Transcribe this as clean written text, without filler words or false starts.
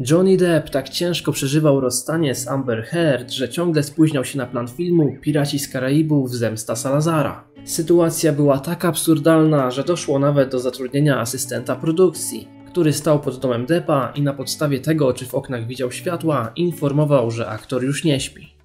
Johnny Depp tak ciężko przeżywał rozstanie z Amber Heard, że ciągle spóźniał się na plan filmu Piraci z Karaibów Zemsta Salazara. Sytuacja była tak absurdalna, że doszło nawet do zatrudnienia asystenta produkcji, który stał pod domem Deppa i na podstawie tego, czy w oknach widział światła, informował, że aktor już nie śpi.